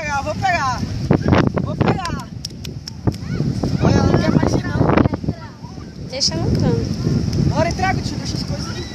pegar, vou pegar. Vou pegar. Olha, ela não quer mais ir não. Deixa no canto. Bora, entrega, tio, deixa as coisas aqui.